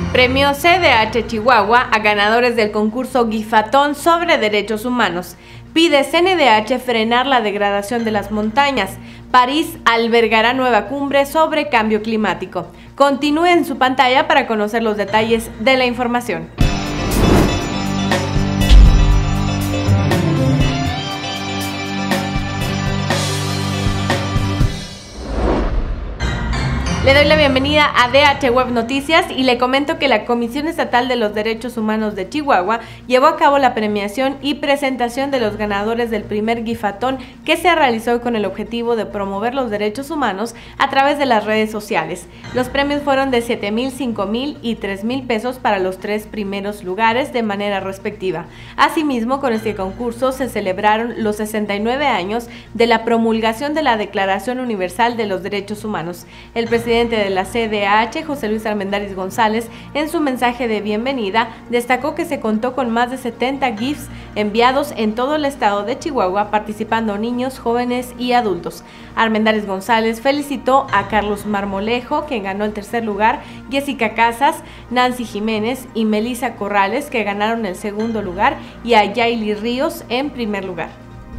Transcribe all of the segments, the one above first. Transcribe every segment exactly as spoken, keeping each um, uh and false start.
Premio C D H Chihuahua a ganadores del concurso Gifatón sobre derechos humanos. Pide C N D H frenar la degradación de las montañas. París albergará nueva cumbre sobre cambio climático. Continúe en su pantalla para conocer los detalles de la información. Le doy la bienvenida a D H Web Noticias y le comento que la Comisión Estatal de los Derechos Humanos de Chihuahua llevó a cabo la premiación y presentación de los ganadores del primer Gifatón, que se realizó con el objetivo de promover los derechos humanos a través de las redes sociales. Los premios fueron de siete mil, cinco mil y tres mil pesos para los tres primeros lugares de manera respectiva. Asimismo, con este concurso se celebraron los sesenta y nueve años de la promulgación de la Declaración Universal de los Derechos Humanos. El presidente de la C D H, José Luis Armendáriz González, en su mensaje de bienvenida, destacó que se contó con más de setenta GIFs enviados en todo el estado de Chihuahua, participando niños, jóvenes y adultos. Armendáriz González felicitó a Carlos Marmolejo, quien ganó el tercer lugar, Jessica Casas, Nancy Jiménez y Melissa Corrales, que ganaron el segundo lugar, y a Yaili Ríos en primer lugar.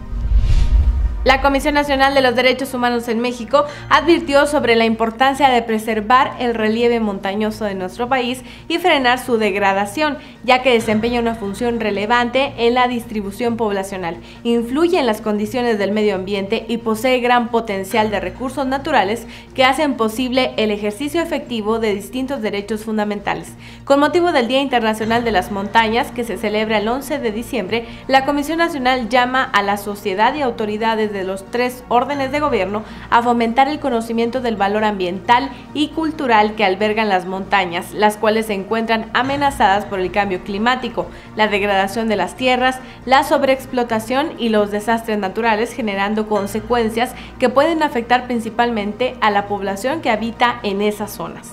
La Comisión Nacional de los Derechos Humanos en México advirtió sobre la importancia de preservar el relieve montañoso de nuestro país y frenar su degradación, ya que desempeña una función relevante en la distribución poblacional, influye en las condiciones del medio ambiente y posee gran potencial de recursos naturales que hacen posible el ejercicio efectivo de distintos derechos fundamentales. Con motivo del Día Internacional de las Montañas, que se celebra el once de diciembre, la Comisión Nacional llama a la sociedad y autoridades de de los tres órdenes de gobierno a fomentar el conocimiento del valor ambiental y cultural que albergan las montañas, las cuales se encuentran amenazadas por el cambio climático, la degradación de las tierras, la sobreexplotación y los desastres naturales, generando consecuencias que pueden afectar principalmente a la población que habita en esas zonas.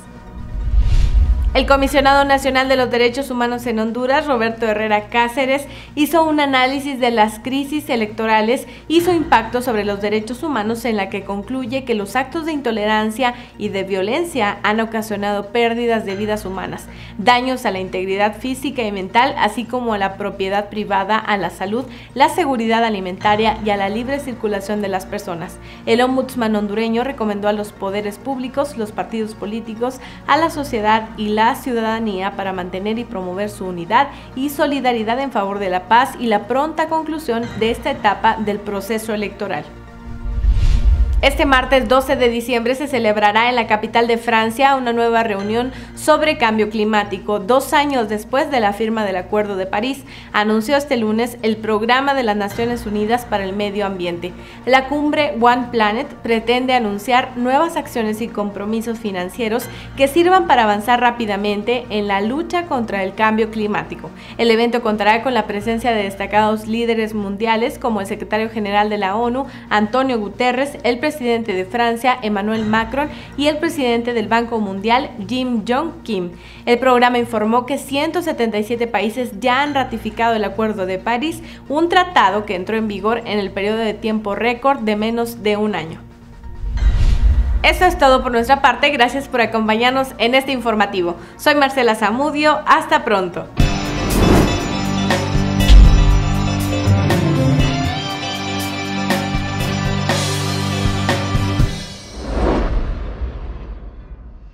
El Comisionado Nacional de los Derechos Humanos en Honduras, Roberto Herrera Cáceres, hizo un análisis de las crisis electorales y su impacto sobre los derechos humanos, en la que concluye que los actos de intolerancia y de violencia han ocasionado pérdidas de vidas humanas, daños a la integridad física y mental, así como a la propiedad privada, a la salud, la seguridad alimentaria y a la libre circulación de las personas. El ombudsman hondureño recomendó a los poderes públicos, los partidos políticos, a la sociedad y la la ciudadanía para mantener y promover su unidad y solidaridad en favor de la paz y la pronta conclusión de esta etapa del proceso electoral. Este martes doce de diciembre se celebrará en la capital de Francia una nueva reunión sobre cambio climático. Dos años después de la firma del Acuerdo de París, anunció este lunes el Programa de las Naciones Unidas para el Medio Ambiente. La cumbre One Planet pretende anunciar nuevas acciones y compromisos financieros que sirvan para avanzar rápidamente en la lucha contra el cambio climático. El evento contará con la presencia de destacados líderes mundiales como el secretario general de la ONU, Antonio Guterres, el presidente presidente de Francia, Emmanuel Macron, y el presidente del Banco Mundial, Jim Yong Kim. El programa informó que ciento setenta y siete países ya han ratificado el Acuerdo de París, un tratado que entró en vigor en el periodo de tiempo récord de menos de un año. Eso es todo por nuestra parte, gracias por acompañarnos en este informativo. Soy Marcela Zamudio, hasta pronto.